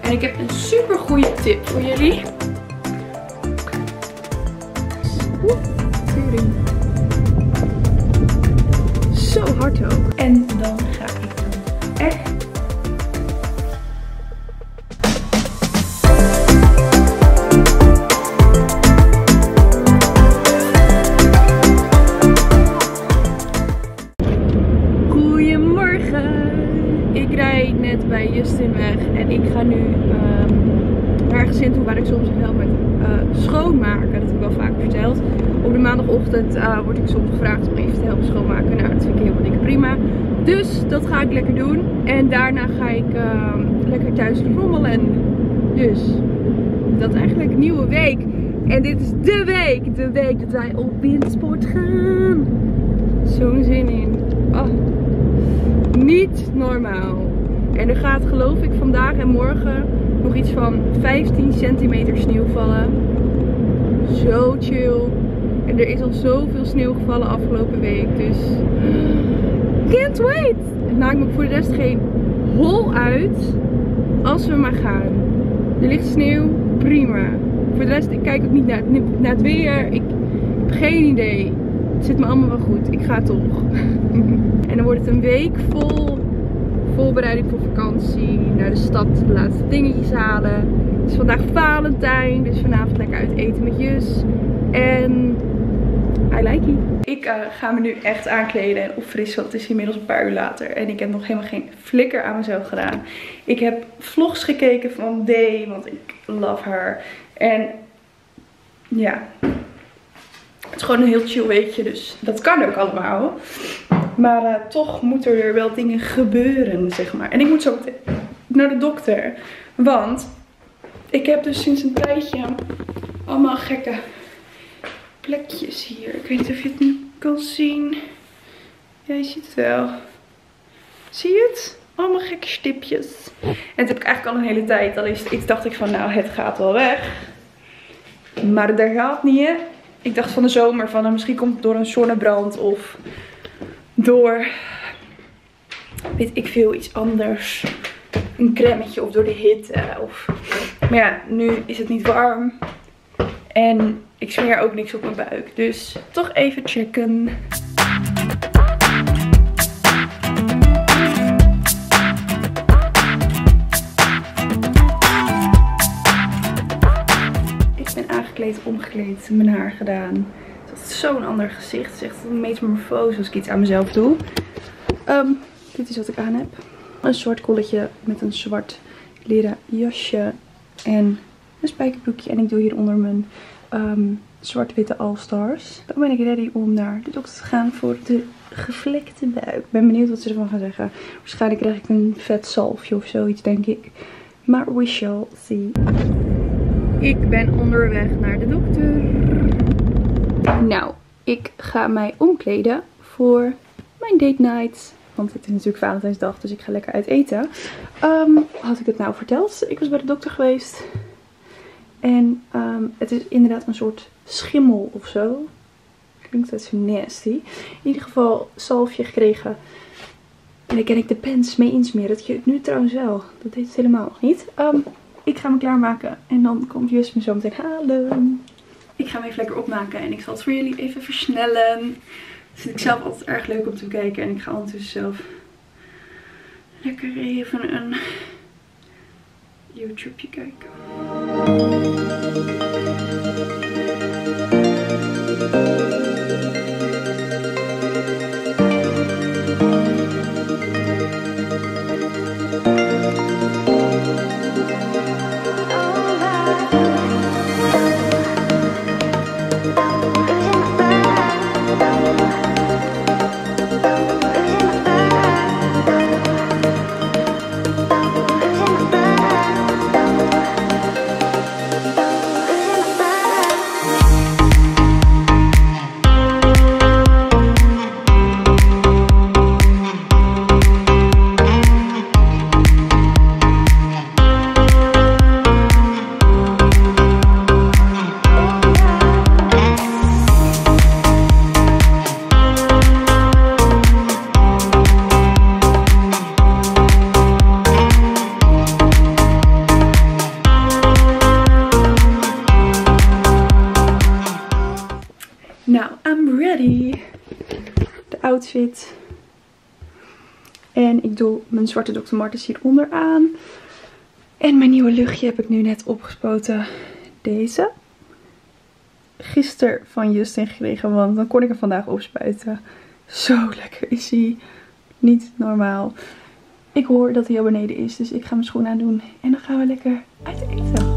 En ik heb een super goede tip voor jullie. Zo hard ook. En dan ga ik dan echt. Goedemorgen. Ik rijd net bij Justin weg en ik ga nu naar een gezin toe waar ik soms help met schoonmaken. Dat heb ik wel vaak verteld. Op de maandagochtend word ik soms gevraagd om even te helpen schoonmaken. Nou, dat vind ik helemaal dikke prima. Dus dat ga ik lekker doen. En daarna ga ik lekker thuis rommelen. Dus dat is eigenlijk een nieuwe week. En dit is de week. De week dat wij op windsport gaan. Zo'n zin in. Oh, niet normaal. En er gaat geloof ik vandaag en morgen nog iets van 15 centimeter sneeuw vallen. Zo chill. En er is al zoveel sneeuw gevallen afgelopen week. Dus can't wait. Het maakt me voor de rest geen hol uit. Als we maar gaan. Er ligt sneeuw. Prima. Voor de rest, ik kijk ook niet naar het weer. Ik heb geen idee. Het zit me allemaal wel goed. Ik ga toch. En dan wordt het een week vol voorbereiding voor vakantie. Naar de stad, de laatste dingetjes halen. Het is vandaag Valentijn. Dus vanavond lekker uit eten met Jus. En I like it. Ik ga me nu echt aankleden en opfrissen. Want het is inmiddels een paar uur later. En ik heb nog helemaal geen flikker aan mezelf gedaan. Ik heb vlogs gekeken van Day. Want ik love haar. En ja. Het is gewoon een heel chill weekje. Dus dat kan ook allemaal. Maar toch moeten er wel dingen gebeuren, zeg maar. En ik moet zo meteen naar de dokter. Want ik heb dus sinds een tijdje allemaal gekke plekjes hier. Ik weet niet of je het nu kan zien. Ja, je ziet het wel. Zie je het? Allemaal gekke stipjes. En dat heb ik eigenlijk al een hele tijd. Al is het iets, dacht ik van, nou, het gaat wel weg. Maar dat gaat niet, hè. Ik dacht van de zomer van, nou, misschien komt het door een zonnebrand of door, weet ik veel, iets anders. Een cremmetje of door de hitte. Of. Maar ja, nu is het niet warm. En ik smeer ook niks op mijn buik. Dus toch even checken. Ik ben aangekleed, omgekleed, mijn haar gedaan. Dat is zo'n ander gezicht. Het is echt een metamorfose als ik iets aan mezelf doe. Dit is wat ik aan heb. Een zwart kolletje met een zwart leren jasje. En een spijkerbroekje. En ik doe hieronder mijn zwart-witte All-Stars. Dan ben ik ready om naar de dokter te gaan voor de gevlekte buik. Ik ben benieuwd wat ze ervan gaan zeggen. Waarschijnlijk krijg ik een vet zalfje of zoiets, denk ik. Maar we shall see. Ik ben onderweg naar de dokter. Nou, ik ga mij omkleden voor mijn date night. Want het is natuurlijk Valentijnsdag, dus ik ga lekker uit eten. Had ik het nou verteld? Ik was bij de dokter geweest. En het is inderdaad een soort schimmel of zo. Klinkt dat zo nasty. In ieder geval zalfje gekregen. En daar kan ik de pens mee insmeren. Dat geeft nu trouwens wel. Dat deed het helemaal nog niet. Ik ga me klaarmaken. En dan komt Jus me zo meteen halen. Ik ga me even lekker opmaken. En ik zal het voor jullie even versnellen. Dat vind ik zelf altijd erg leuk om te kijken. En ik ga ondertussen zelf lekker even een YouTubeje kijken. outfit. En ik doe mijn zwarte Dr. Martens hieronder aan. En mijn nieuwe luchtje heb ik nu net opgespoten. Deze. Gisteren van Justin gekregen, want dan kon ik hem vandaag opspuiten. Zo lekker is hij. Niet normaal. Ik hoor dat hij al beneden is, dus ik ga mijn schoenen aandoen. En dan gaan we lekker uit eten.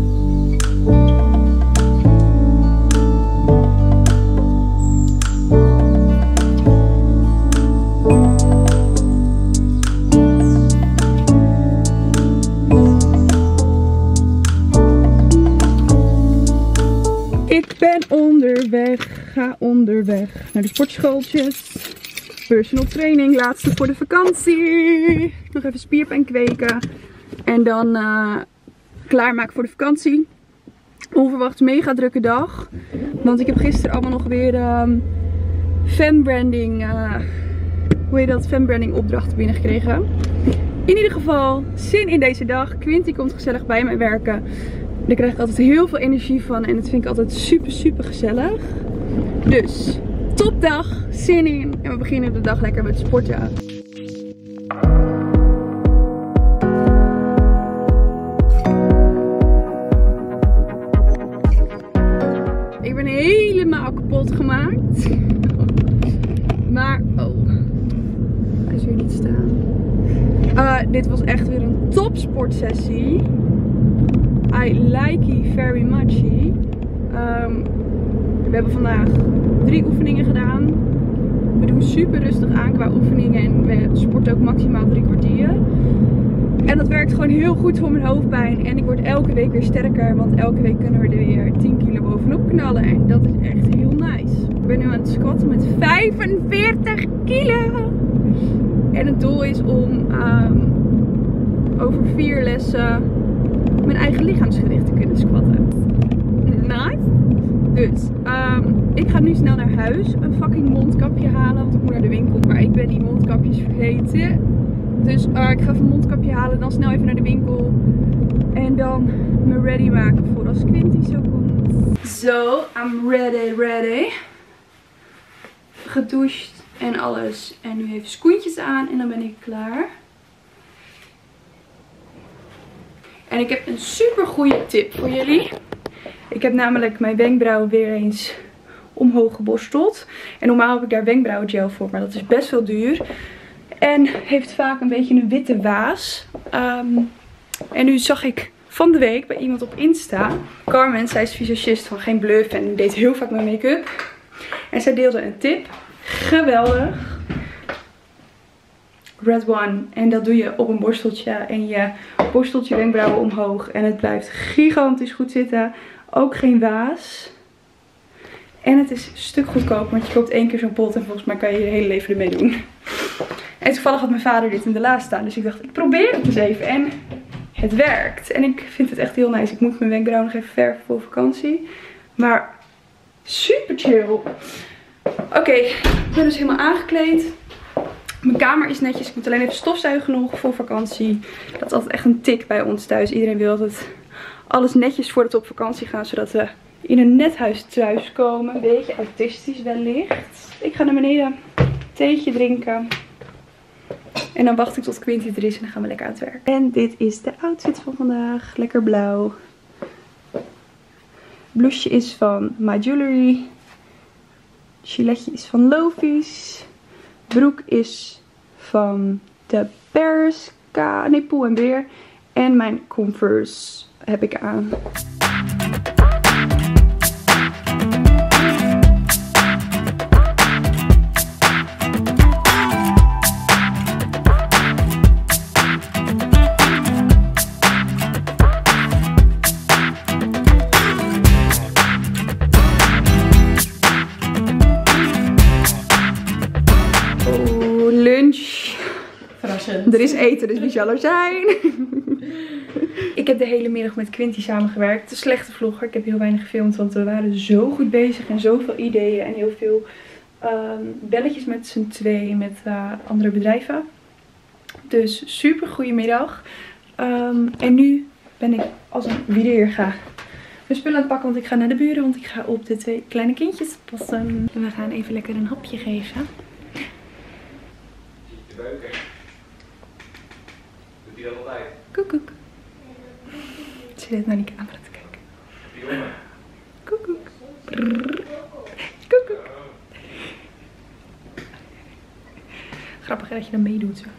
Ik ben onderweg, ga onderweg naar de sportschooltjes. Personal training, laatste voor de vakantie. Nog even spierpijn kweken. En dan klaarmaken voor de vakantie. Onverwacht mega drukke dag. Want ik heb gisteren allemaal nog weer fanbranding, fanbranding opdrachten binnengekregen. In ieder geval, zin in deze dag. Quinty komt gezellig bij mij werken. Daar krijg ik altijd heel veel energie van en dat vind ik altijd super super gezellig. Dus, topdag, zin in en we beginnen de dag lekker met sporten. Ik ben helemaal kapot gemaakt. Maar, oh, hij is weer niet staan. Dit was echt weer een topsportsessie. I like it very much. We hebben vandaag 3 oefeningen gedaan. We doen super rustig aan qua oefeningen en we sporten ook maximaal 3 kwartier. En dat werkt gewoon heel goed voor mijn hoofdpijn. En ik word elke week weer sterker, want elke week kunnen we er weer 10 kilo bovenop knallen. En dat is echt heel nice. Ik ben nu aan het squatten met 45 kilo. En het doel is om over 4 lessen mijn eigen lichaamsgewicht te kunnen squatten. Nice. Dus, ik ga nu snel naar huis. Een fucking mondkapje halen, want ik moet naar de winkel. Maar ik ben die mondkapjes vergeten. Dus ik ga even een mondkapje halen, dan snel even naar de winkel. En dan me ready maken voor als Quinty zo komt. Zo, I'm ready. Gedoucht en alles. En nu even schoentjes aan en dan ben ik klaar. En ik heb een super goede tip voor jullie. Ik heb namelijk mijn wenkbrauwen weer eens omhoog geborsteld. En normaal heb ik daar wenkbrauwgel voor, maar dat is best wel duur. En heeft vaak een beetje een witte waas. En nu zag ik van de week bij iemand op Insta. Carmen, zij is visagist van Geen Bluff en deed heel vaak mijn make-up. En zij deelde een tip. Geweldig. Red One. En dat doe je op een borsteltje. En je borstelt je wenkbrauwen omhoog. En het blijft gigantisch goed zitten. Ook geen waas. En het is een stuk goedkoper. Want je koopt 1 keer zo'n pot. En volgens mij kan je je hele leven ermee doen. En toevallig had mijn vader dit in de la staan. Dus ik dacht, ik probeer het eens even. En het werkt. En ik vind het echt heel nice. Ik moet mijn wenkbrauwen nog even verven voor vakantie. Maar super chill. Oké, ik ben dus helemaal aangekleed. Mijn kamer is netjes. Ik moet alleen even stofzuigen nog voor vakantie. Dat is altijd echt een tik bij ons thuis. Iedereen wil altijd alles netjes voordat we op vakantie gaan. Zodat we in een net huis thuis komen. Een beetje autistisch wellicht. Ik ga naar beneden. Theetje drinken. En dan wacht ik tot Quinty er is en dan gaan we lekker aan het werk. En dit is de outfit van vandaag. Lekker blauw. Blouseje is van My Jewelry. Giletje is van Lovies. Broek is van de Bershka. Nee, Pull & Bear. En mijn Converse heb ik aan. Er is eten, dus wie zal er zijn? Ik heb de hele middag met Quinty samengewerkt. Een slechte vlogger. Ik heb heel weinig gefilmd, want we waren zo goed bezig. En zoveel ideeën en heel veel belletjes met z'n tweeën met andere bedrijven. Dus super goede middag. En nu ben ik als een wieder ga mijn spullen aan het pakken, want ik ga naar de buren. Want ik ga op de 2 kleine kindjes passen. We gaan even lekker een hapje geven. Koekoek. Ze zit naar die camera te kijken. Koekoek. Koekoek. Grappig dat je dan meedoet zo.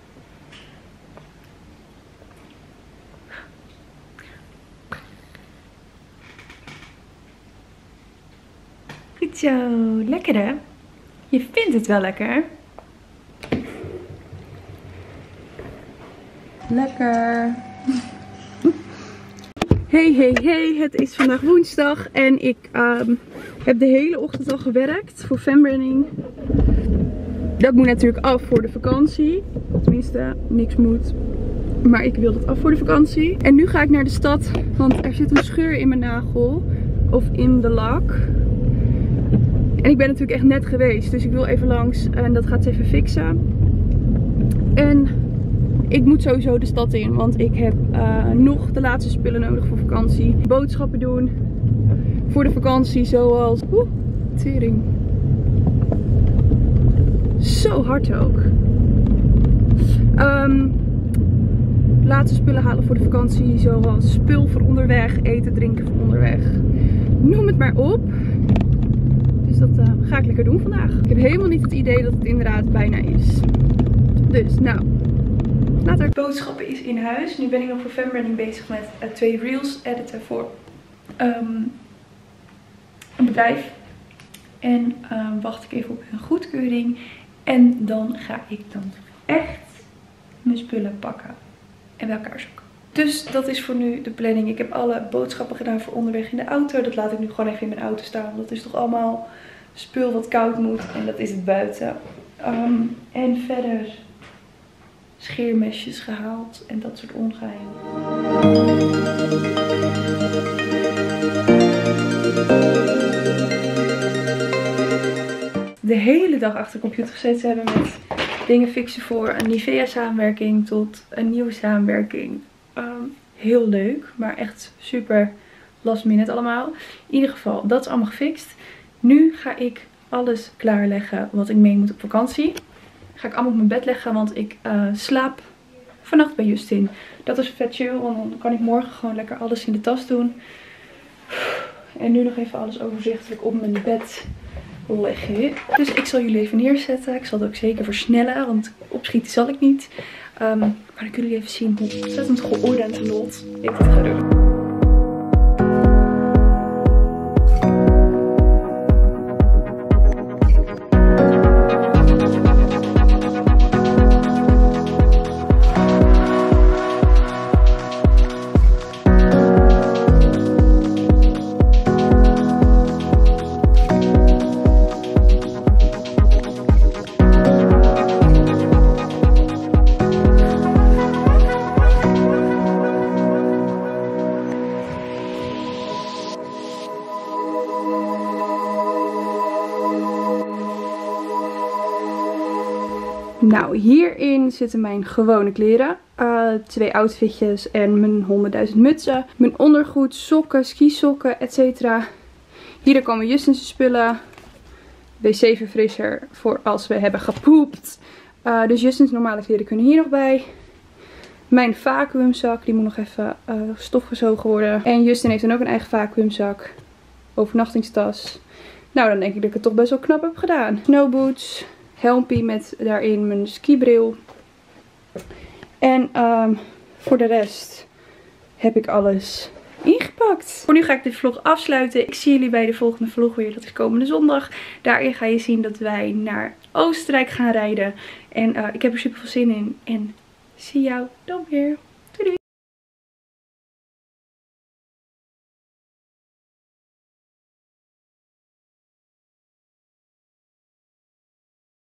Goed zo. Lekker hè? Je vindt het wel lekker. Lekker. Hey, het is vandaag woensdag en ik heb de hele ochtend al gewerkt voor fanbranding. Dat moet natuurlijk af voor de vakantie. Tenminste, niks moet. Maar ik wil dat af voor de vakantie. En nu ga ik naar de stad, want er zit een scheur in mijn nagel. Of in de lak. En ik ben natuurlijk echt net geweest, dus ik wil even langs en dat gaat ze even fixen. En ik moet sowieso de stad in, want ik heb nog de laatste spullen nodig voor vakantie. Boodschappen doen voor de vakantie, zoals... tering. Zo hard ook. Laatste spullen halen voor de vakantie, zoals spul voor onderweg, eten, drinken voor onderweg. Noem het maar op. Dus dat ga ik lekker doen vandaag. Ik heb helemaal niet het idee dat het inderdaad bijna is. Dus nou, later. Boodschappen is in huis. Nu ben ik nog voor fanbranding bezig met 2 reels editen voor een bedrijf. En wacht ik even op hun goedkeuring. En dan ga ik dan echt mijn spullen pakken en bij elkaar zoeken. Dus dat is voor nu de planning. Ik heb alle boodschappen gedaan voor onderweg in de auto. Dat laat ik nu gewoon even in mijn auto staan. Want dat is toch allemaal spul wat koud moet. En dat is het buiten. En verder scheermesjes gehaald. En dat soort ongein. De hele dag achter de computer gezeten hebben met dingen fixen voor een Nivea samenwerking tot een nieuwe samenwerking. Heel leuk, maar echt super last minute allemaal. In ieder geval, dat is allemaal gefixt. Nu ga ik alles klaarleggen wat ik mee moet op vakantie. Ga ik allemaal op mijn bed leggen, want ik slaap vannacht bij Justin. Dat is vet chill, want dan kan ik morgen gewoon lekker alles in de tas doen. En nu nog even alles overzichtelijk op mijn bed leggen. Dus ik zal jullie even neerzetten. Ik zal het ook zeker versnellen, want opschieten zal ik niet. Maar dan kunnen jullie even zien hoe ontzettend geordend en lot ik dit ga doen. Nou, hierin zitten mijn gewone kleren. 2 outfitjes en mijn 100.000 mutsen. Mijn ondergoed, sokken, skisokken, etc. Hier komen Justin's spullen. Wc-verfrisser voor als we hebben gepoept. Dus Justin's normale kleren kunnen hier nog bij. Mijn vacuümzak, die moet nog even stofgezogen worden. En Justin heeft dan ook een eigen vacuümzak. Overnachtingstas. Nou, dan denk ik dat ik het toch best wel knap heb gedaan. Snowboots. Helmpie met daarin mijn skibril. En voor de rest heb ik alles ingepakt. Voor nu ga ik de vlog afsluiten. Ik zie jullie bij de volgende vlog weer. Dat is komende zondag. Daarin ga je zien dat wij naar Oostenrijk gaan rijden. En ik heb er super veel zin in. En zie jou dan weer.